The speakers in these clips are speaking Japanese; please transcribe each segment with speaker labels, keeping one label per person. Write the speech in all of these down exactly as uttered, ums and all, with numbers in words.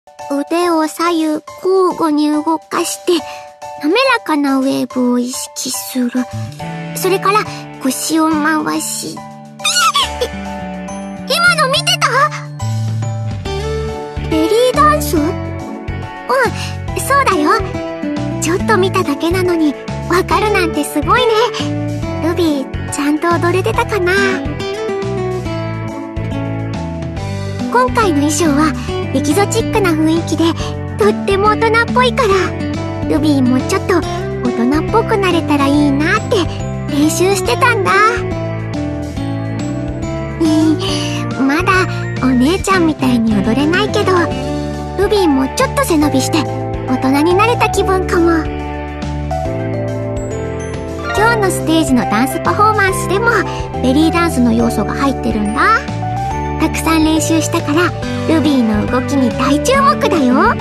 Speaker 1: 腕を左右交互に動かして滑らかなウェーブを意識する。それから腰を回し、今の見てた？ベリーダンス？うん、そうだよ。ちょっと見ただけなのにわかるなんてすごいね。ルビー、ちゃんと踊れてたかな？今回の衣装はエキゾチックな雰囲気でとっても大人っぽいから、ルビーもちょっと大人っぽくなれたらいいなって練習してたんだ。まだお姉ちゃんみたいに踊れないけど、ルビーもちょっと背伸びして大人になれた気分かも。今日のステージのダンスパフォーマンスでもベリーダンスの要素が入ってるんだ。たくさん練習したからルビーの動きに大注目だよ。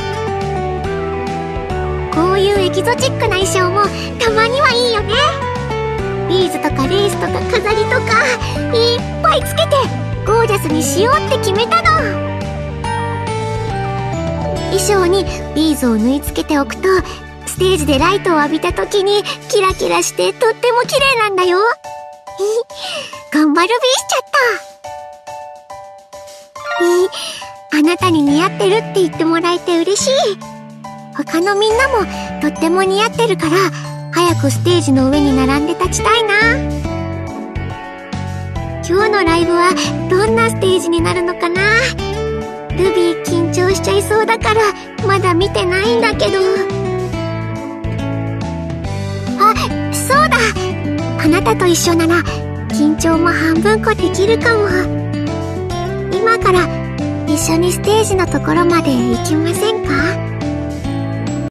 Speaker 1: こういうエキゾチックな衣装もたまにはいいよね。ビーズとかレースとか飾りとかいっぱいつけてゴージャスにしようって決めたの。衣装にビーズを縫い付けておくとステージでライトを浴びた時にキラキラしてとっても綺麗なんだよ。頑張るビーしちゃった。あなたに似合ってるって言ってもらえて嬉しい。他のみんなもとっても似合ってるから早くステージの上に並んで立ちたいな。今日のライブはどんなステージになるのかな。ルビー緊張しちゃいそうだからまだ見てないんだけど。あ、そうだ。あなたと一緒なら緊張も半分こできるかも。今から一緒にステージのところまで行きませんか？